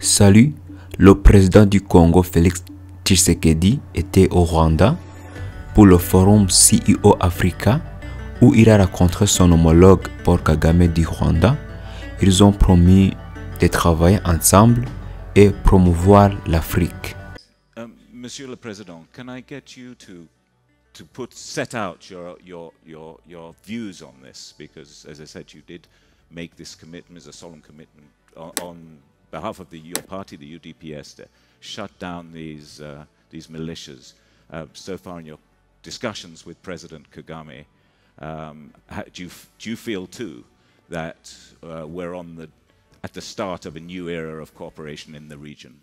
Salut, le président du Congo Félix Tshisekedi était au Rwanda pour le forum CEO Africa où il a rencontré son homologue Paul Kagame du Rwanda. Ils ont promis de travailler ensemble et promouvoir l'Afrique. Monsieur le Président, can I get you to set out your views on this? Because, as I said, you did make this commitment, as a solemn commitment, on behalf of your party, the UDPS, to shut down these militias. So far in your discussions with President Kagame, do you feel too that we're at the start of a new era of cooperation in the region?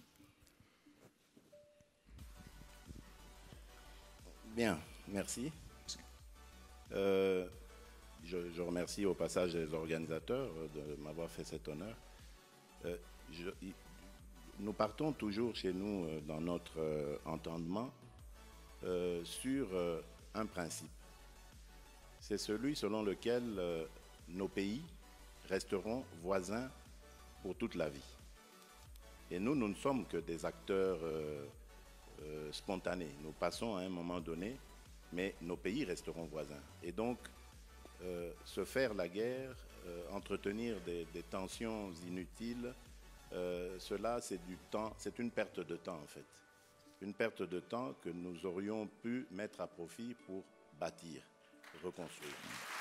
Bien, merci. Je remercie au passage les organisateurs de m'avoir fait cet honneur. Nous partons toujours chez nous dans notre entendement sur un principe. C'est celui selon lequel nos pays resteront voisins pour toute la vie. Et nous ne sommes que des acteurs spontanés. Nous passons à un moment donné, mais nos pays resteront voisins. Et donc, se faire la guerre, entretenir des tensions inutiles, cela c'est du temps, c'est une perte de temps en fait. Une perte de temps que nous aurions pu mettre à profit pour bâtir, reconstruire.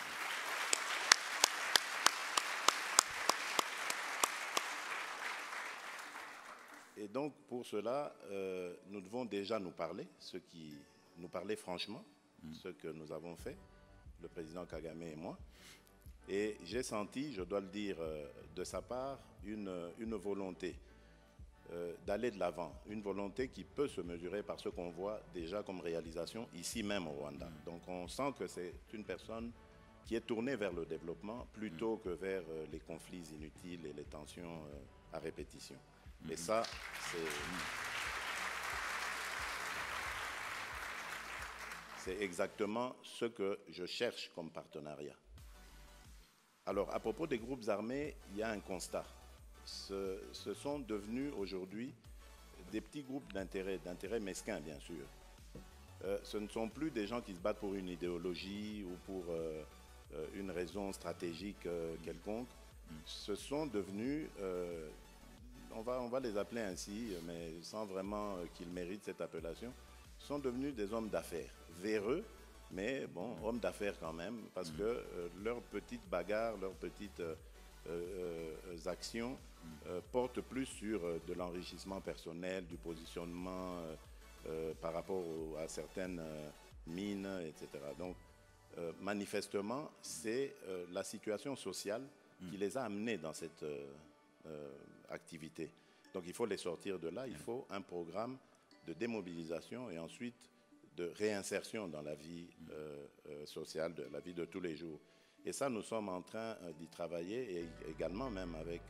Et donc, pour cela, nous devons déjà nous parler, nous parler franchement, ce que nous avons fait, le président Kagame et moi. Et j'ai senti, je dois le dire, de sa part, une volonté d'aller de l'avant, une volonté qui peut se mesurer par ce qu'on voit déjà comme réalisation ici même au Rwanda. Donc on sent que c'est une personne qui est tournée vers le développement plutôt que vers les conflits inutiles et les tensions à répétition. Et ça, c'est exactement ce que je cherche comme partenariat. Alors, à propos des groupes armés, il y a un constat. Ce sont devenus aujourd'hui des petits groupes d'intérêt mesquins, bien sûr. Ce ne sont plus des gens qui se battent pour une idéologie ou pour une raison stratégique quelconque. Ce sont devenus... on va les appeler ainsi, mais sans vraiment qu'ils méritent cette appellation, sont devenus des hommes d'affaires, véreux, mais bon, hommes d'affaires quand même, parce que leurs petites bagarres, leurs petites actions portent plus sur de l'enrichissement personnel, du positionnement par rapport à certaines mines, etc. Donc, manifestement, c'est la situation sociale qui les a amenés dans cette... activité. Donc il faut les sortir de là, il faut un programme de démobilisation et ensuite de réinsertion dans la vie sociale, de la vie de tous les jours. Et ça, nous sommes en train d'y travailler et également même avec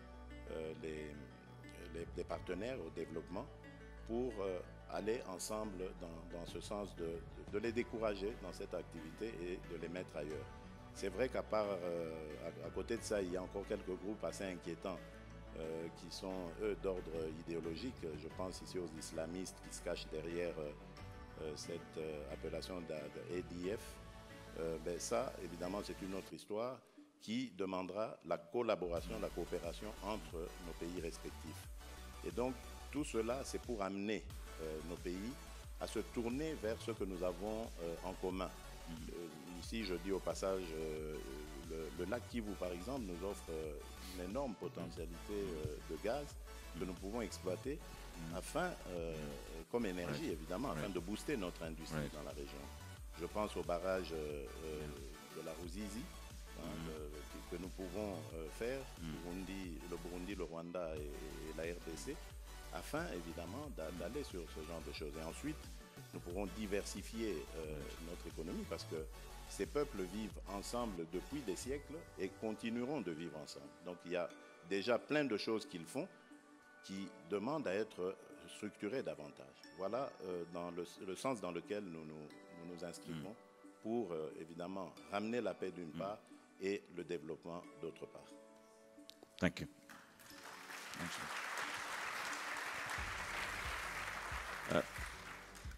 les partenaires au développement pour aller ensemble dans ce sens de les décourager dans cette activité et de les mettre ailleurs. C'est vrai qu'à part, à côté de ça, il y a encore quelques groupes assez inquiétants qui sont, eux, d'ordre idéologique. Je pense ici aux islamistes qui se cachent derrière cette appellation d'ADF. Ben ça, évidemment, c'est une autre histoire qui demandera la collaboration, la coopération entre nos pays respectifs. Et donc, tout cela, c'est pour amener nos pays à se tourner vers ce que nous avons en commun. Ici, je dis au passage, le lac Kivu, par exemple, nous offre une énorme potentialité de gaz que nous pouvons exploiter afin, comme énergie évidemment, afin de booster notre industrie dans la région. Je pense au barrage de la Ruzizi que nous pouvons faire, le Burundi, le Rwanda et la RDC, afin évidemment d'aller sur ce genre de choses. Et ensuite, nous pourrons diversifier notre économie parce que ces peuples vivent ensemble depuis des siècles et continueront de vivre ensemble. Donc il y a déjà plein de choses qu'ils font qui demandent à être structurées davantage. Voilà dans le sens dans lequel nous nous inscrivons pour évidemment ramener la paix d'une part et le développement d'autre part. Thank you. Thank you.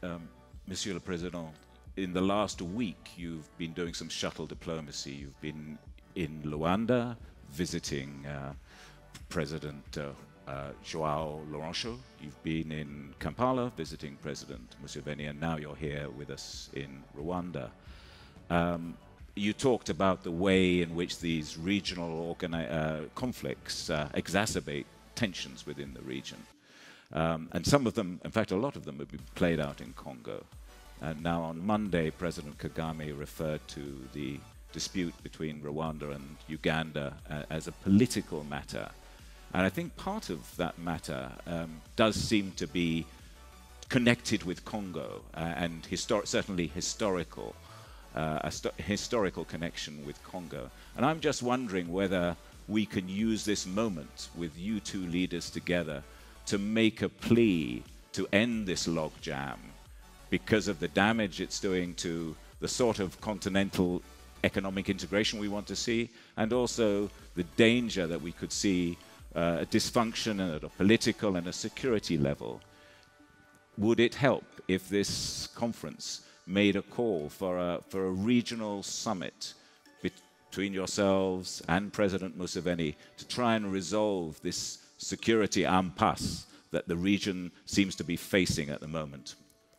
Monsieur le Président, in the last week you've been doing some shuttle diplomacy. You've been in Luanda visiting President Joao Lourenço. You've been in Kampala visiting President Museveni, and now you're here with us in Rwanda. You talked about the way in which these regional conflicts exacerbate tensions within the region. And some of them, in fact, a lot of them have been played out in Congo. And now on Monday, President Kagame referred to the dispute between Rwanda and Uganda as a political matter. And I think part of that matter does seem to be connected with Congo and certainly historical, historical connection with Congo. And I'm just wondering whether we can use this moment with you two leaders together to make a plea to end this logjam because of the damage it's doing to the sort of continental economic integration we want to see, and also the danger that we could see a dysfunction at a political and a security level. Would it help if this conference made a call for a regional summit between yourselves and President Museveni to try and resolve this security impasse that the region seems to be facing at the moment?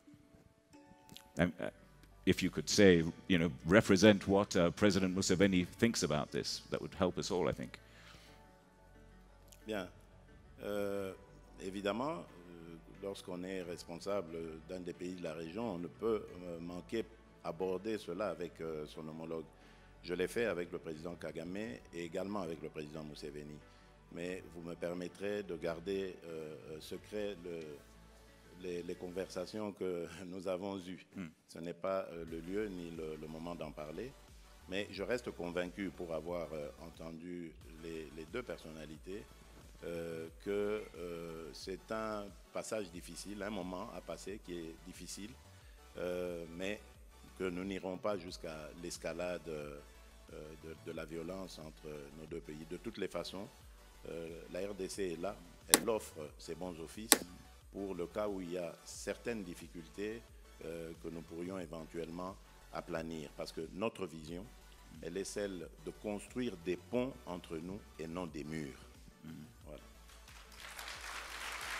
If you could say, represent what President Museveni thinks about this, that would help us all, I think. Bien. Évidemment, lorsqu'on est responsable d'un des pays de la région, on ne peut manquer aborder cela avec son homologue. Je l'ai fait avec le président Kagame et également avec le président Museveni. Mais vous me permettrez de garder secret les conversations que nous avons eues. Ce n'est pas le lieu ni le moment d'en parler. Mais je reste convaincu, pour avoir entendu les deux personnalités, que c'est un passage difficile, un moment à passer qui est difficile, mais que nous n'irons pas jusqu'à l'escalade de la violence entre nos deux pays. De toutes les façons, la RDC est là, elle offre ses bons offices pour le cas où il y a certaines difficultés que nous pourrions éventuellement aplanir. Parce que notre vision, elle est celle de construire des ponts entre nous et non des murs. Voilà.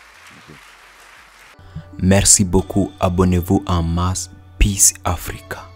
Merci beaucoup. Abonnez-vous en masse. Peace Africa.